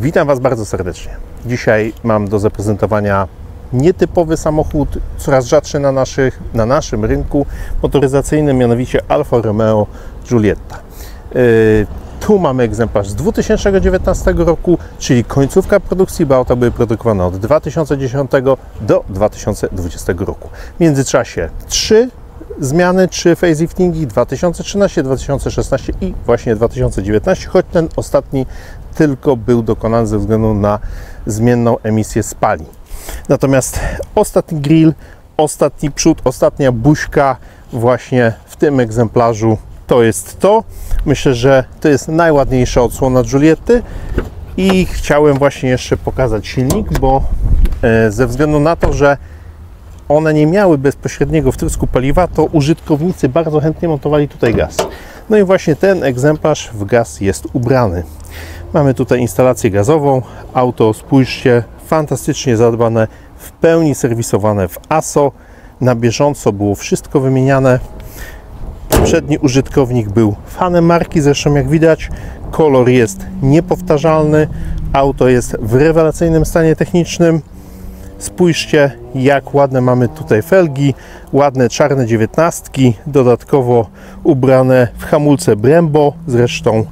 Witam Was bardzo serdecznie. Dzisiaj mam do zaprezentowania nietypowy samochód, coraz rzadszy na naszym rynku motoryzacyjnym, mianowicie Alfa Romeo Giulietta. Tu mamy egzemplarz z 2019 roku, czyli końcówka produkcji, bo auta były produkowane od 2010 do 2020 roku. W międzyczasie 3 zmiany, 3 faceliftingi, 2013, 2016 i właśnie 2019, choć ten ostatni tylko był dokonany ze względu na zmienną emisję spalin. Natomiast ostatni grill, ostatni przód, ostatnia buźka właśnie w tym egzemplarzu to jest to. Myślę, że to jest najładniejsza odsłona Giulietty i chciałem właśnie jeszcze pokazać silnik, bo ze względu na to, że one nie miały bezpośredniego wtrysku paliwa, to użytkownicy bardzo chętnie montowali tutaj gaz. No i właśnie ten egzemplarz w gaz jest ubrany. Mamy tutaj instalację gazową, auto, spójrzcie, fantastycznie zadbane, w pełni serwisowane w ASO, na bieżąco było wszystko wymieniane. Poprzedni użytkownik był fanem marki, zresztą jak widać kolor jest niepowtarzalny, auto jest w rewelacyjnym stanie technicznym. Spójrzcie, jak ładne mamy tutaj felgi, ładne czarne 19, dodatkowo ubrane w hamulce Brembo, zresztą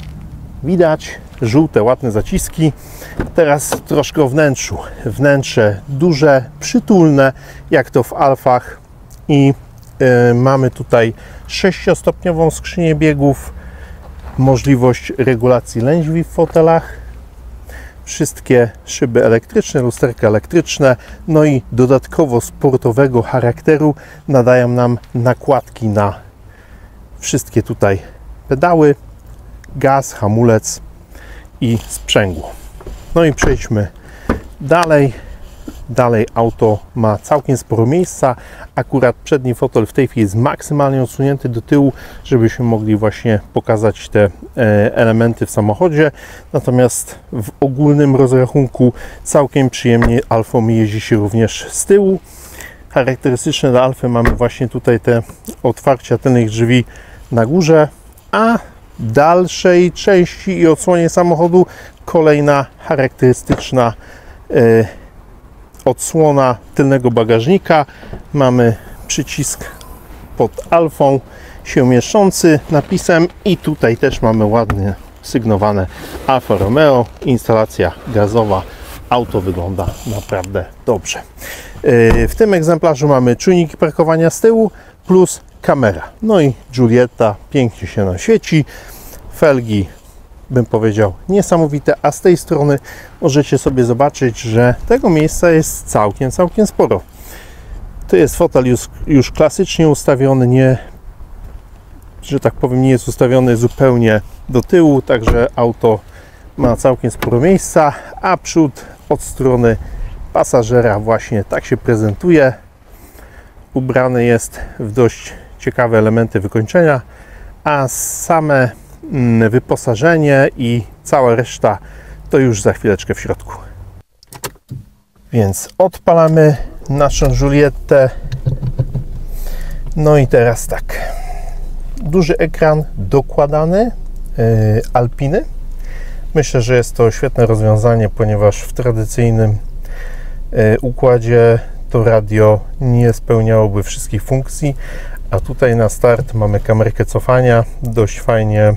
widać żółte, ładne zaciski. Teraz troszkę o wnętrzu. Wnętrze duże, przytulne, jak to w Alfach i mamy tutaj 6-stopniową skrzynię biegów, możliwość regulacji lędźwi w fotelach, wszystkie szyby elektryczne, lusterka elektryczne, no i dodatkowo sportowego charakteru nadają nam nakładki na wszystkie tutaj pedały, gaz, hamulec i sprzęgło. No i przejdźmy dalej. Dalej auto ma całkiem sporo miejsca. Akurat przedni fotel w tej chwili jest maksymalnie odsunięty do tyłu, żebyśmy mogli właśnie pokazać te elementy w samochodzie. Natomiast w ogólnym rozrachunku całkiem przyjemnie Alfą jeździ się również z tyłu. Charakterystyczne dla Alfy mamy właśnie tutaj te otwarcia tylnych drzwi na górze, a w dalszej części i odsłonie samochodu kolejna charakterystyczna odsłona tylnego bagażnika. Mamy przycisk pod Alfą się mieszczący napisem i tutaj też mamy ładnie sygnowane Alfa Romeo, instalacja gazowa. Auto wygląda naprawdę dobrze. W tym egzemplarzu mamy czujniki parkowania z tyłu plus kamera. No i Giulietta pięknie się nam świeci. Felgi, bym powiedział, niesamowite, a z tej strony możecie sobie zobaczyć, że tego miejsca jest całkiem sporo. To jest fotel już klasycznie ustawiony, nie, że tak powiem, nie jest ustawiony zupełnie do tyłu, także auto ma całkiem sporo miejsca, a przód od strony pasażera właśnie tak się prezentuje. Ubrany jest w dość ciekawe elementy wykończenia, a same wyposażenie i cała reszta to już za chwileczkę w środku. Więc odpalamy naszą Giuliettę. No i teraz tak. Duży ekran dokładany Alpiny. Myślę, że jest to świetne rozwiązanie, ponieważ w tradycyjnym układzie to radio nie spełniałoby wszystkich funkcji, a tutaj na start mamy kamerkę cofania, dość fajnie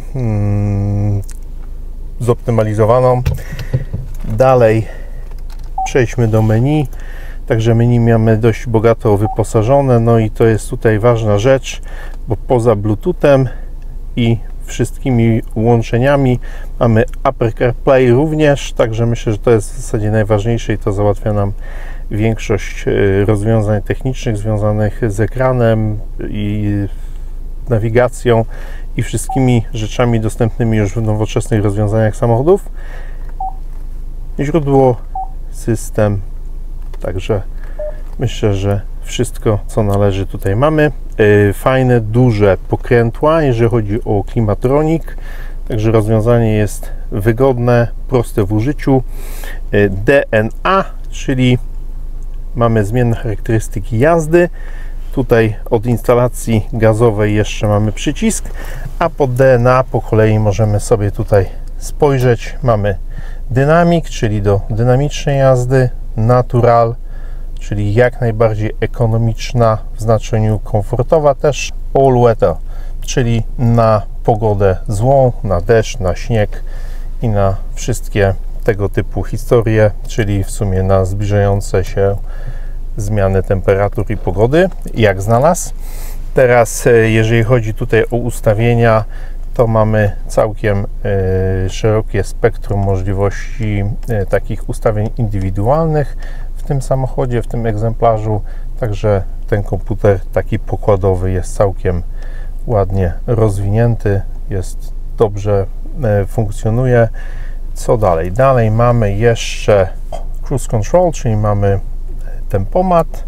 zoptymalizowaną. Dalej przejdźmy do menu. Także menu mamy dość bogato wyposażone, no i to jest tutaj ważna rzecz, bo poza Bluetoothem i wszystkimi łączeniami mamy Apple CarPlay również, także myślę, że to jest w zasadzie najważniejsze i to załatwia nam większość rozwiązań technicznych związanych z ekranem i nawigacją i wszystkimi rzeczami dostępnymi już w nowoczesnych rozwiązaniach samochodów. Źródło, system, także myślę, że wszystko, co należy, tutaj mamy. Fajne, duże pokrętła, jeżeli chodzi o klimatronik, także rozwiązanie jest wygodne, proste w użyciu. DNA, czyli mamy zmienne charakterystyki jazdy. Tutaj od instalacji gazowej jeszcze mamy przycisk, a pod DNA po kolei możemy sobie tutaj spojrzeć. Mamy Dynamic, czyli do dynamicznej jazdy, Natural, czyli jak najbardziej ekonomiczna w znaczeniu komfortowa, też All Weather, czyli na pogodę złą, na deszcz, na śnieg i na wszystkie tego typu historie, czyli w sumie na zbliżające się zmiany temperatur i pogody, jak znalazł. Teraz jeżeli chodzi tutaj o ustawienia, to mamy całkiem szerokie spektrum możliwości takich ustawień indywidualnych w tym samochodzie, w tym egzemplarzu, także ten komputer taki pokładowy jest całkiem ładnie rozwinięty, jest dobrze, funkcjonuje. Co dalej? Dalej mamy jeszcze Cruise Control, czyli mamy tempomat.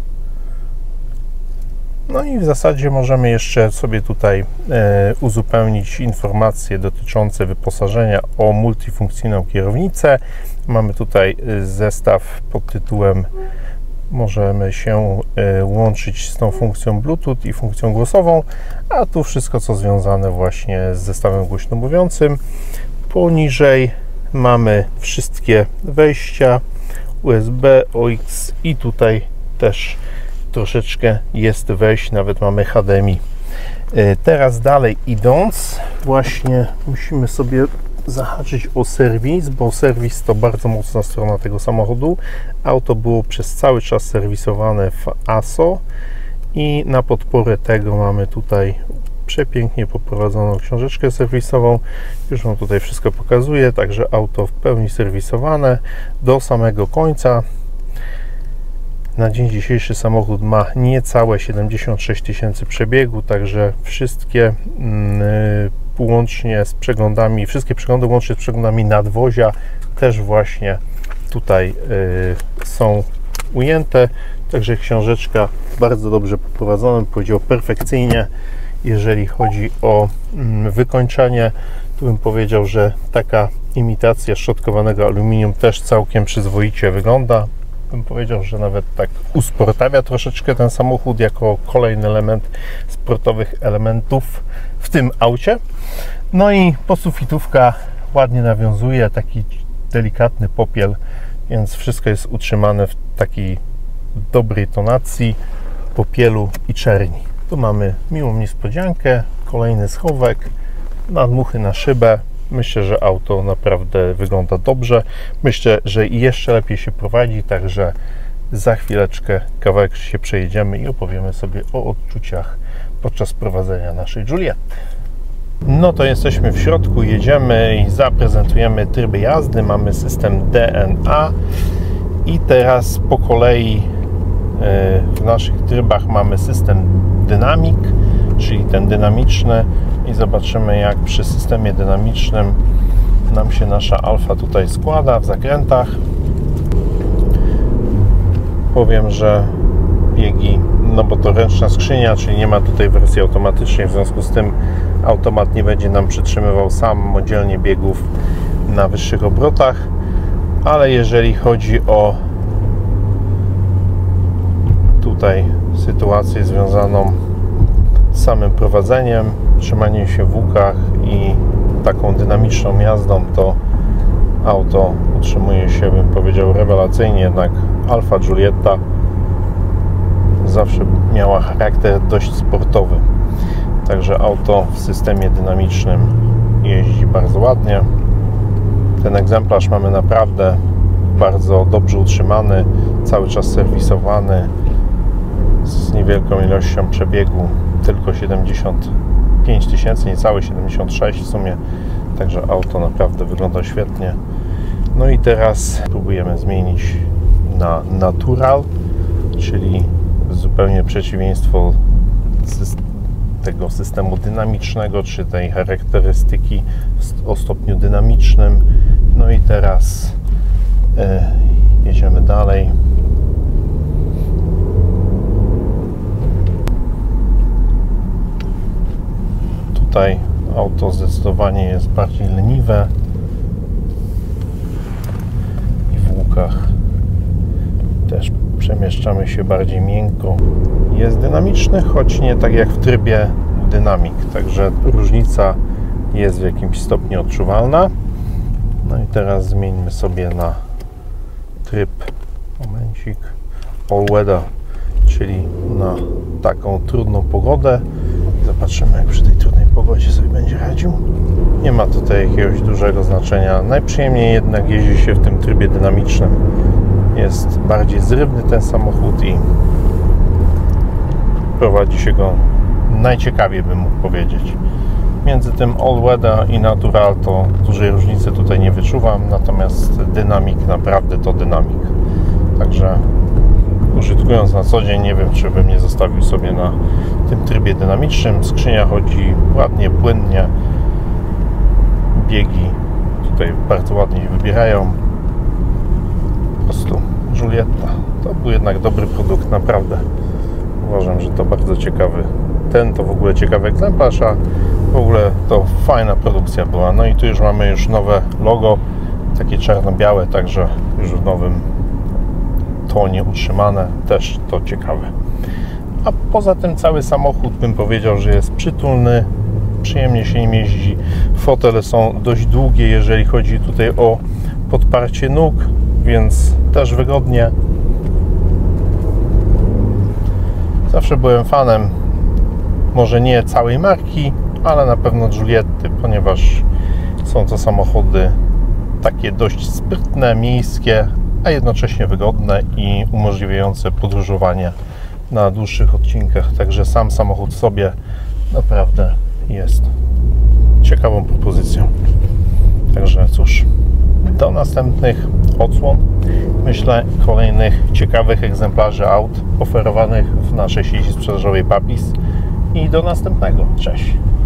No i w zasadzie możemy jeszcze sobie tutaj uzupełnić informacje dotyczące wyposażenia o multifunkcyjną kierownicę. Mamy tutaj zestaw pod tytułem możemy się łączyć z tą funkcją Bluetooth i funkcją głosową, a tu wszystko co związane właśnie z zestawem głośno mówiącym. Poniżej mamy wszystkie wejścia USB, AUX i tutaj też troszeczkę jest wejść, nawet mamy HDMI. Teraz dalej idąc, właśnie musimy sobie zahaczyć o serwis, bo serwis to bardzo mocna strona tego samochodu. Auto było przez cały czas serwisowane w ASO i na podporę tego mamy tutaj przepięknie poprowadzoną książeczkę serwisową. Już Wam tutaj wszystko pokazuję, także auto w pełni serwisowane do samego końca. Na dzień dzisiejszy samochód ma niecałe 76 tysięcy przebiegu, także wszystkie łącznie z przeglądami, wszystkie przeglądy łącznie z przeglądami nadwozia też właśnie tutaj są ujęte, także książeczka bardzo dobrze poprowadzona, bym powiedział perfekcyjnie. Jeżeli chodzi o wykończenie, to bym powiedział, że taka imitacja szczotkowanego aluminium też całkiem przyzwoicie wygląda. Bym powiedział, że nawet tak usportawia troszeczkę ten samochód jako kolejny element sportowych elementów w tym aucie. No i posufitówka ładnie nawiązuje, taki delikatny popiel, więc wszystko jest utrzymane w takiej dobrej tonacji popielu i czerni. Tu mamy miłą niespodziankę, kolejny schowek, nadmuchy na szybę. Myślę, że auto naprawdę wygląda dobrze. Myślę, że jeszcze lepiej się prowadzi, także za chwileczkę kawałek się przejedziemy i opowiemy sobie o odczuciach podczas prowadzenia naszej Giulietty. No to jesteśmy w środku, jedziemy i zaprezentujemy tryby jazdy. Mamy system DNA i teraz po kolei w naszych trybach mamy system Dynamic, czyli ten dynamiczny, i zobaczymy, jak przy systemie dynamicznym nam się nasza Alfa tutaj składa w zakrętach. Powiem, że biegi, no bo to ręczna skrzynia, czyli nie ma tutaj wersji automatycznej, w związku z tym automat nie będzie nam przytrzymywał samodzielnie biegów na wyższych obrotach, ale jeżeli chodzi o tutaj sytuację związaną z samym prowadzeniem, trzymaniem się w łukach i taką dynamiczną jazdą, to auto utrzymuje się, bym powiedział, rewelacyjnie. Jednak Alfa Giulietta zawsze miała charakter dość sportowy, także auto w systemie dynamicznym jeździ bardzo ładnie. Ten egzemplarz mamy naprawdę bardzo dobrze utrzymany, cały czas serwisowany, z niewielką ilością przebiegu, tylko 75 tysięcy, niecałe 76 w sumie, także auto naprawdę wygląda świetnie. No i teraz próbujemy zmienić na Natural, czyli zupełnie przeciwieństwo tego systemu dynamicznego, czy tej charakterystyki o stopniu dynamicznym. No i teraz jedziemy dalej. Tutaj auto zdecydowanie jest bardziej leniwe i w łukach też przemieszczamy się bardziej miękko. Jest dynamiczny, choć nie tak jak w trybie Dynamic, także różnica jest w jakimś stopniu odczuwalna. No i teraz zmieńmy sobie na tryb, momencik, all weather, czyli na taką trudną pogodę. Zobaczymy, jak przy tej trudnej pogodzie sobie będzie radził. Nie ma tutaj jakiegoś dużego znaczenia. Najprzyjemniej jednak jeździ się w tym trybie dynamicznym. Jest bardziej zrywny ten samochód i prowadzi się go najciekawiej, bym mógł powiedzieć. Między tym all weather i natural to dużej różnicy tutaj nie wyczuwam, natomiast dynamik, naprawdę to dynamik. Także użytkując na co dzień, nie wiem, czy bym nie zostawił sobie na tym trybie dynamicznym. Skrzynia chodzi ładnie, płynnie. Biegi tutaj bardzo ładnie się wybierają. Po prostu Giulietta. To był jednak dobry produkt, naprawdę. Uważam, że to bardzo ciekawy. Ten to w ogóle ciekawy egzemplarz, a w ogóle to fajna produkcja była. No i tu już mamy nowe logo, takie czarno-białe, także już w nowym tonie utrzymane, też to ciekawe. A poza tym cały samochód, bym powiedział, że jest przytulny, przyjemnie się nim jeździ. Fotele są dość długie, jeżeli chodzi tutaj o podparcie nóg, więc też wygodnie. Zawsze byłem fanem, może nie całej marki, ale na pewno Giulietty, ponieważ są to samochody takie dość sprytne, miejskie, a jednocześnie wygodne i umożliwiające podróżowanie na dłuższych odcinkach. Także sam samochód w sobie naprawdę jest ciekawą propozycją. Także cóż, do następnych odsłon, myślę, kolejnych ciekawych egzemplarzy aut oferowanych w naszej sieci sprzedażowej Papis i do następnego. Cześć!